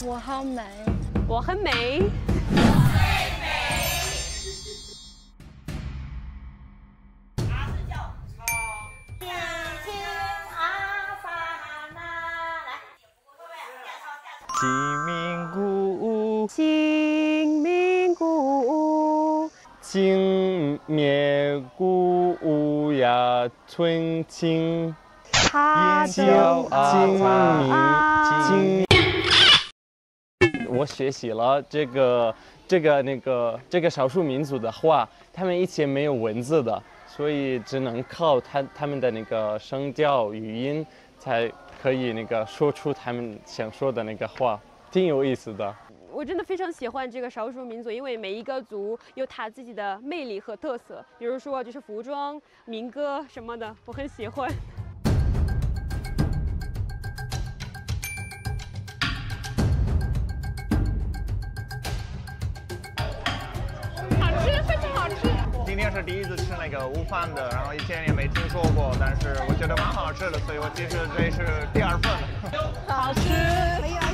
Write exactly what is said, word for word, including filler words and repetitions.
我好美， 我很美。 清明鼓舞， 清明鼓舞， 清明鼓舞呀，春清。 他清清明清。我学习了这个这个那个这个少数民族的话，他们以前没有文字的，所以只能靠他他们的那个声调语音才。 可以那个说出他们想说的那个话，挺有意思的。 我真的非常喜欢这个少数民族，因为每一个族有他自己的魅力和特色，比如说就是服装、民歌什么的，我很喜欢。 好吃，非常好吃。 今天是第一次吃那个乌饭的，然后以前也没听说过，但是我觉得蛮好吃的，所以我其实这是第二份。 好吃。